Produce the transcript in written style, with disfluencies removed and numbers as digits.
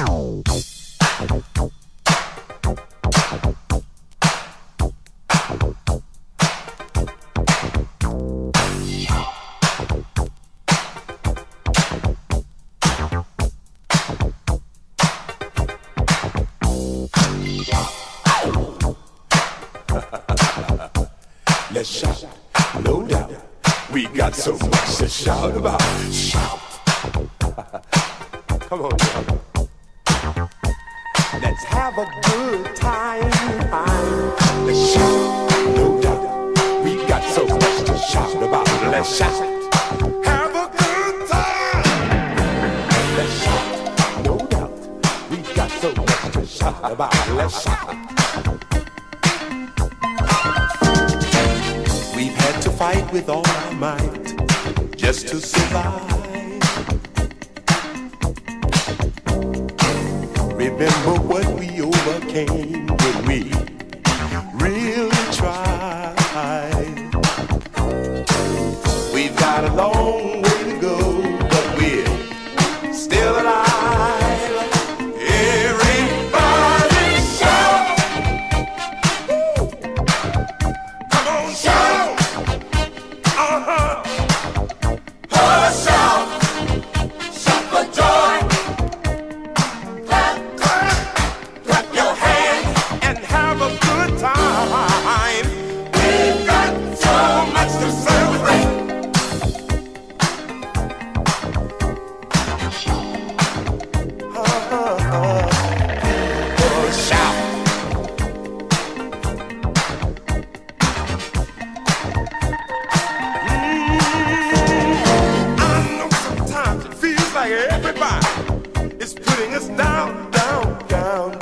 Let's shout, no doubt. We got so much to shout about. Shout. Come on, y'all. Let's have a good time. Let's shout, no doubt. We got so much to shout about. Let's shout. Have a good time. Let's shout, no doubt. We got so much to shout about. Let's shout. We've had to fight with all our might just to survive. Remember what we overcame when we really tried. We've got a long way to go, but we're still alive. Everybody shout! Come on, shout! Shout! Shout for joy! Clap, clap, clap your hands and have a good time. We've got so much to celebrate. Shout! I know sometimes it feels like everybody is putting us down, down, down.